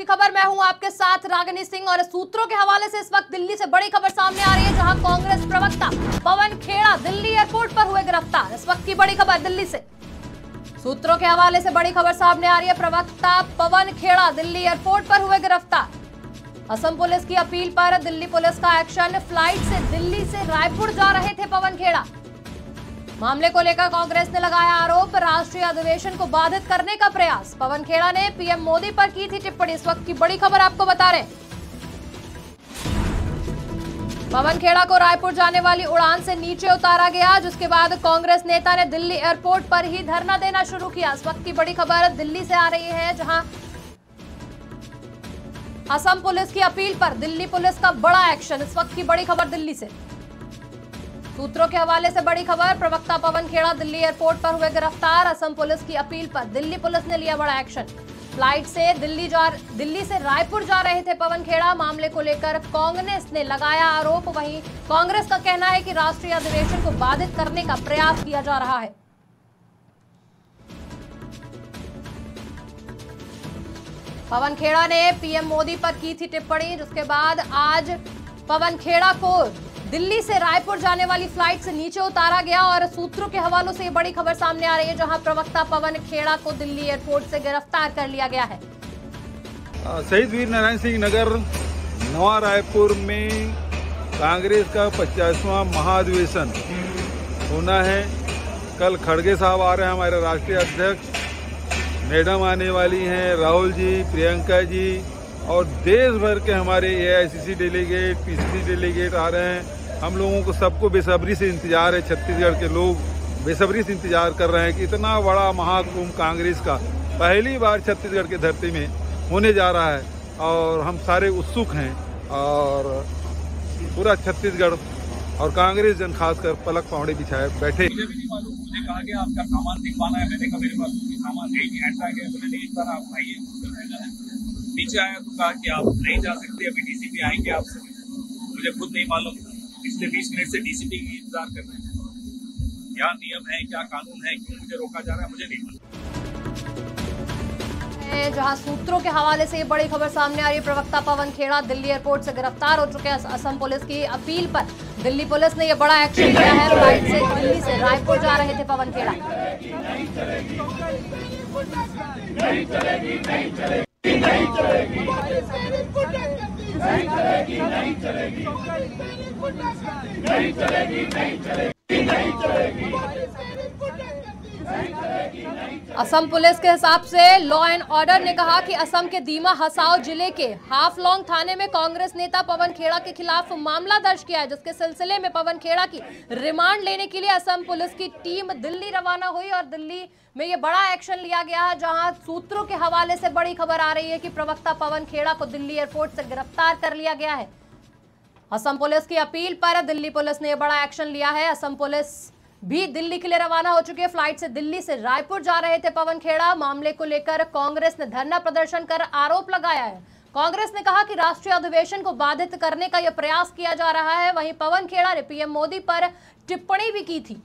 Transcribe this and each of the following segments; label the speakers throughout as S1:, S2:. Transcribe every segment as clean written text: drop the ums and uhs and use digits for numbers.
S1: की खबर, मैं हूं आपके साथ रागिनी सिंह। और सूत्रों के हवाले से इस वक्त दिल्ली से बड़ी खबर सामने आ रही है, जहां कांग्रेस प्रवक्ता पवन खेड़ा दिल्ली एयरपोर्ट पर हुए गिरफ्तार। इस वक्त की बड़ी खबर दिल्ली से, सूत्रों के हवाले से बड़ी खबर सामने आ रही है। प्रवक्ता पवन खेड़ा दिल्ली एयरपोर्ट पर हुए गिरफ्तार। असम पुलिस की अपील पर दिल्ली पुलिस का एक्शन। फ्लाइट से दिल्ली से रायपुर जा रहे थे पवन खेड़ा। मामले को लेकर कांग्रेस ने लगाया आरोप, राष्ट्रीय अधिवेशन को बाधित करने का प्रयास। पवन खेड़ा ने पीएम मोदी पर की थी टिप्पणी। इस वक्त की बड़ी खबर आपको बता रहे हैं। पवन खेड़ा को रायपुर जाने वाली उड़ान से नीचे उतारा गया, जिसके बाद कांग्रेस नेता ने दिल्ली एयरपोर्ट पर ही धरना देना शुरू किया। इस वक्त की बड़ी खबर दिल्ली से आ रही है, जहां असम पुलिस की अपील पर दिल्ली पुलिस का बड़ा एक्शन। इस वक्त की बड़ी खबर दिल्ली से, सूत्रों के हवाले से बड़ी खबर। प्रवक्ता पवन खेड़ा दिल्ली एयरपोर्ट पर हुए गिरफ्तार। असम पुलिस की अपील पर दिल्ली पुलिस ने लिया बड़ा एक्शन। फ्लाइट से दिल्ली से रायपुर जा रहे थे पवन खेड़ा। मामले को लेकर कांग्रेस ने लगाया आरोप। वहीं कांग्रेस का कहना है कि राष्ट्रीय अधिवेशन को बाधित करने का प्रयास किया जा रहा है। पवन खेड़ा ने पीएम मोदी पर की थी टिप्पणी, जिसके बाद आज पवन खेड़ा को दिल्ली से रायपुर जाने वाली फ्लाइट से नीचे उतारा गया। और सूत्रों के हवालों से ये बड़ी खबर सामने आ रही है, जहां प्रवक्ता पवन खेड़ा को दिल्ली एयरपोर्ट से गिरफ्तार कर लिया गया है।
S2: शहीद वीर नारायण सिंह नगर नवा रायपुर में कांग्रेस का 50वां महाधिवेशन होना है। कल खड़गे साहब आ रहे हैं, हमारे राष्ट्रीय अध्यक्ष, मैडम आने वाली हैं, राहुल जी, प्रियंका जी, और देश भर के हमारे एआईसीसी डेलीगेट, पीसीसी डेलीगेट आ रहे हैं। हम लोगों को सबको बेसब्री से इंतजार है। छत्तीसगढ़ के लोग बेसब्री से इंतजार कर रहे हैं कि इतना बड़ा महाकुंभ कांग्रेस का पहली बार छत्तीसगढ़ की धरती में होने जा रहा है, और हम सारे उत्सुक हैं। और पूरा छत्तीसगढ़ और कांग्रेस जन खासकर पलक पावड़े बिछाए बैठे।
S3: मुझे भी नहीं मालूम, मुझे कहा कि आपका सामान दिखवाना है। मैंने कहा मेरे पास सामान है नहीं, हटा गया। मैंने एक बार आप आइए, नीचे आया तो कहा कि आप नहीं जा सकते, अभी डीसीपी आएंगे आपसे। मुझे खुद नहीं मालूम, पिछले 20 मिनट से डीसीपी की इंतजार कर रहे हैं। क्या नियम है, क्या कानून है, क्यों मुझे रोका जा रहा है, मुझे नहीं मालूम।
S1: जहां सूत्रों के हवाले से ये बड़ी खबर सामने आ रही है। प्रवक्ता पवन खेड़ा दिल्ली एयरपोर्ट से गिरफ्तार हो चुके हैं। असम पुलिस की अपील पर दिल्ली पुलिस ने ये बड़ा एक्शन लिया है। फ्लाइट से दिल्ली से रायपुर जा रहे थे पवन खेड़ा। असम पुलिस के हिसाब से लॉ एंड ऑर्डर ने कहा कि असम के दीमा हसाओ जिले के हाफलॉन्ग थाने में कांग्रेस नेता पवन खेड़ा के खिलाफ मामला दर्ज किया है, जिसके सिलसिले में पवन खेड़ा की रिमांड लेने के लिए असम पुलिस की टीम दिल्ली रवाना हुई। और दिल्ली में ये बड़ा एक्शन लिया गया है, जहां सूत्रों के हवाले से बड़ी खबर आ रही है कि प्रवक्ता पवन खेड़ा को दिल्ली एयरपोर्ट से गिरफ्तार कर लिया गया है। असम पुलिस की अपील पर दिल्ली पुलिस ने बड़ा एक्शन लिया है। असम पुलिस भी दिल्ली के लिए रवाना हो चुकी है। फ्लाइट से दिल्ली से रायपुर जा रहे थे पवन खेड़ा। मामले को लेकर कांग्रेस ने धरना प्रदर्शन कर आरोप लगाया है। कांग्रेस ने कहा कि राष्ट्रीय अधिवेशन को बाधित करने का यह प्रयास किया जा रहा है। वहीं पवन खेड़ा ने पीएम मोदी पर टिप्पणी भी की थी।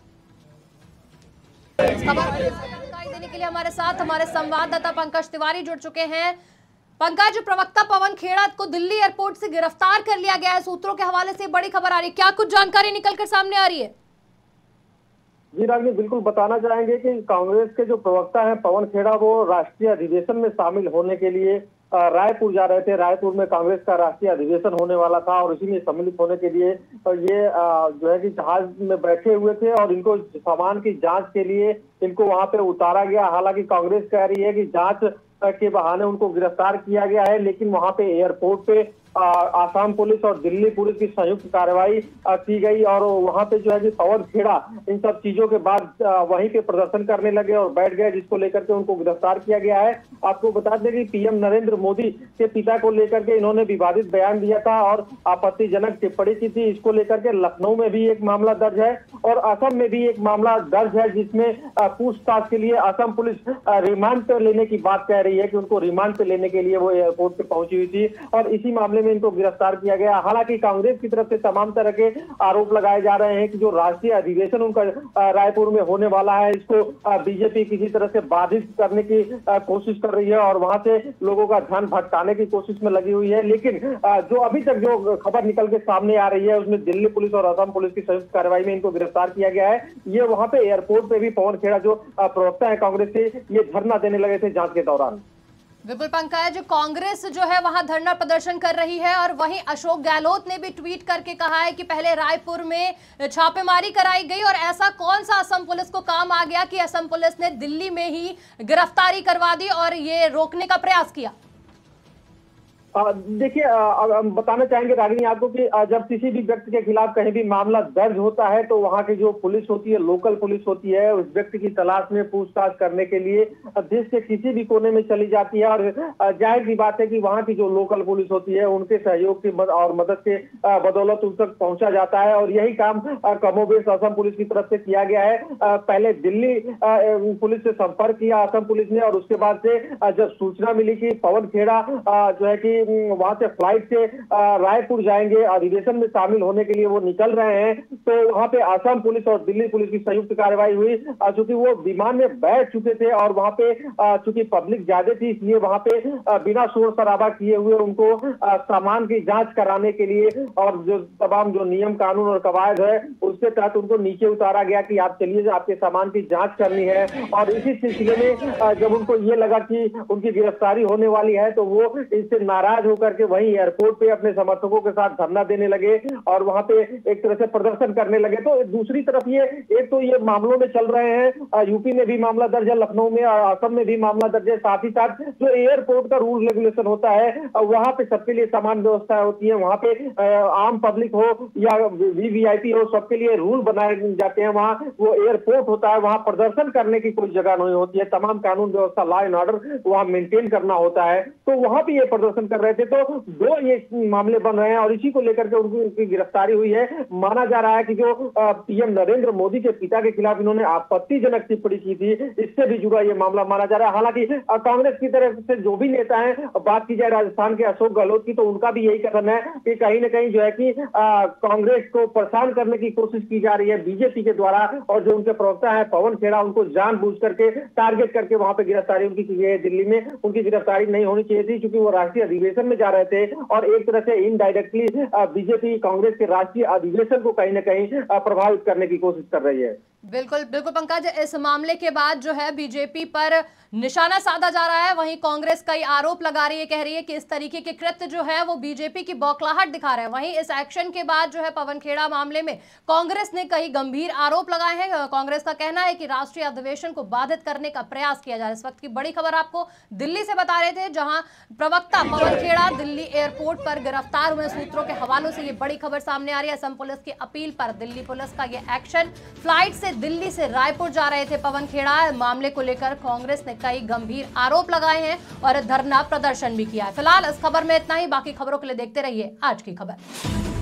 S1: इस खबर को जानकारी देने के लिए हमारे साथ हमारे संवाददाता पंकज तिवारी जुड़ चुके हैं। पंकज, प्रवक्ता पवन खेड़ा को दिल्ली एयरपोर्ट से गिरफ्तार कर लिया गया है। सूत्रों के हवाले से बड़ी खबर आ रही है, क्या कुछ जानकारी निकलकर सामने आ रही है?
S4: जी रागिनी, बिल्कुल बताना चाहेंगे कि कांग्रेस के जो प्रवक्ता हैं पवन खेड़ा, वो राष्ट्रीय अधिवेशन में शामिल होने के लिए रायपुर जा रहे थे। रायपुर में कांग्रेस का राष्ट्रीय अधिवेशन होने वाला था, और इसी में सम्मिलित होने के लिए ये जो है कि जहाज में बैठे हुए थे, और इनको सामान की जांच के लिए इनको वहां पे उतारा गया। हालांकि कांग्रेस कह रही है कि जांच के बहाने उनको गिरफ्तार किया गया है, लेकिन वहां पे एयरपोर्ट पे आसाम पुलिस और दिल्ली पुलिस की संयुक्त कार्रवाई की गई। और वहां पे जो है कि पवन खेड़ा इन सब चीजों के बाद वहीं पे प्रदर्शन करने लगे और बैठ गए, जिसको लेकर के उनको गिरफ्तार किया गया है। आपको बता दें कि पीएम नरेंद्र मोदी के पिता को लेकर के इन्होंने विवादित बयान दिया था और आपत्तिजनक टिप्पणी की थी। इसको लेकर के लखनऊ में भी एक मामला दर्ज है और असम में भी एक मामला दर्ज है, जिसमें पूछताछ के लिए असम पुलिस रिमांड पे लेने की बात कह रही है कि उनको रिमांड पे लेने के लिए वो एयरपोर्ट पे पहुंची हुई थी। और इसी मामले में इनको गिरफ्तार किया गया। हालांकि कांग्रेस की तरफ से तमाम तरह के आरोप लगाए जा रहे हैं कि जो राष्ट्रीय अधिवेशन उनका रायपुर में होने वाला है, इसको बीजेपी किसी तरह से बाधित करने की कोशिश कर रही है और वहां से लोगों का ध्यान भटकाने की कोशिश में लगी हुई है। लेकिन जो अभी तक जो खबर निकल के सामने आ रही है उसमें दिल्ली पुलिस और असम पुलिस की संयुक्त कार्रवाई में इनको गिरफ्तार किया गया है। ये वहां पे एयरपोर्ट पे भी पवन खेड़ा जो प्रवक्ता है कांग्रेस के, ये धरना देने लगे थे जांच के दौरान।
S1: बिल्कुल पंकज, कांग्रेस जो है वहां धरना प्रदर्शन कर रही है और वहीं अशोक गहलोत ने भी ट्वीट करके कहा है कि पहले रायपुर में छापेमारी कराई गई और ऐसा कौन सा असम पुलिस को काम आ गया कि असम पुलिस ने दिल्ली में ही गिरफ्तारी करवा दी और ये रोकने का प्रयास किया।
S4: देखिए, बताना चाहेंगे रागिनी आपको कि जब किसी भी व्यक्ति के खिलाफ कहीं भी मामला दर्ज होता है तो वहां की जो पुलिस होती है, लोकल पुलिस होती है, उस व्यक्ति की तलाश में पूछताछ करने के लिए देश के किसी भी कोने में चली जाती है। और जाहिर सी बात है कि वहां की जो लोकल पुलिस होती है उनके सहयोग की और मदद के बदौलत उन तक पहुंचा जाता है और यही काम कमोबेश असम पुलिस की तरफ से किया गया है। पहले दिल्ली पुलिस से संपर्क किया असम पुलिस ने और उसके बाद से जब सूचना मिली कि पवन खेड़ा जो है कि वहां से फ्लाइट से रायपुर जाएंगे, अधिवेशन में शामिल होने के लिए वो निकल रहे हैं, तो वहां पे असम पुलिस और दिल्ली पुलिस की संयुक्त कार्रवाई हुई। चूंकि वो विमान में बैठ चुके थे और वहां पे चूंकि पब्लिक ज्यादा थी, इसलिए वहां पे बिना शोर शराबा किए हुए उनको सामान की जांच कराने के लिए और जो तमाम जो नियम कानून और कवायद है उसके तहत उनको नीचे उतारा गया कि आप चलिए, आपके सामान की जांच करनी है। और इसी सिलसिले में जब उनको ये लगा कि उनकी गिरफ्तारी होने वाली है तो वो इससे नाराज होकर के वहीं एयरपोर्ट पे अपने समर्थकों के साथ धरना देने लगे और वहां पे एक तरह से प्रदर्शन करने लगे। तो दूसरी तरफ ये एक तो ये मामलों में चल रहे हैं, यूपी में भी मामला दर्ज है, लखनऊ में और असम में भी मामला दर्ज है। साथ ही साथ जो एयरपोर्ट का रूल रेगुलेशन होता है वहां पे सबके लिए समान व्यवस्था होती है। वहां पे आम पब्लिक हो या वीवीआईपी हो, सबके लिए रूल बनाए जाते हैं। वहां वो एयरपोर्ट होता है, वहां प्रदर्शन करने की कोई जगह नहीं होती है। तमाम कानून व्यवस्था, लॉ एंड ऑर्डर वहां मेंटेन करना होता है। तो वहां पे ये प्रदर्शन कर रहे थे, तो दो ये मामले बन रहे हैं और इसी को लेकर के उनकी गिरफ्तारी हुई है। माना जा रहा है कि जो पीएम नरेंद्र मोदी के पिता के खिलाफ इन्होंने आपत्तिजनक टिप्पणी की थी, इससे भी जुड़ा ये मामला माना जा रहा है। हालांकि कांग्रेस की तरफ से जो भी नेता हैं, बात की जाए राजस्थान के अशोक गहलोत की, तो उनका भी यही कथन है कि कहीं ना कहीं जो है कि कांग्रेस को परेशान करने की कोशिश की जा रही है बीजेपी के द्वारा और जो उनके प्रवक्ता है पवन खेड़ा, उनको जानबूझ करके टारगेट करके वहां पे गिरफ्तारी उनकी की गई है। दिल्ली में उनकी गिरफ्तारी नहीं होनी चाहिए थी क्योंकि वो राष्ट्रीय अधिवेशन में जा रहे थे और एक तरह से इनडायरेक्टली बीजेपी कांग्रेस के राष्ट्रीय अधिवेशन को कहीं ना कहीं प्रभावित करने की कोशिश कर रही है।
S1: बिल्कुल बिल्कुल पंकज, इस मामले के बाद जो है बीजेपी पर निशाना साधा जा रहा है, वहीं कांग्रेस कई आरोप लगा रही है, कह रही है कि इस तरीके के कृत्य जो है वो बीजेपी की बौखलाहट दिखा रहे हैं। वहीं इस एक्शन के बाद जो है पवन खेड़ा मामले में कांग्रेस ने कई गंभीर आरोप लगाए हैं। कांग्रेस का कहना है कि राष्ट्रीय अधिवेशन को बाधित करने का प्रयास किया जा रहा है। इस वक्त की बड़ी खबर आपको दिल्ली से बता रहे थे, जहां प्रवक्ता पवन खेड़ा दिल्ली एयरपोर्ट पर गिरफ्तार हुए। सूत्रों के हवालों से ये बड़ी खबर सामने आ रही है। असम पुलिस की अपील पर दिल्ली पुलिस का यह एक्शन। फ्लाइट से दिल्ली से रायपुर जा रहे थे पवन खेड़ा। मामले को लेकर कांग्रेस ने कई गंभीर आरोप लगाए हैं और धरना प्रदर्शन भी किया है। फिलहाल इस खबर में इतना ही, बाकी खबरों के लिए देखते रहिए आज की खबर।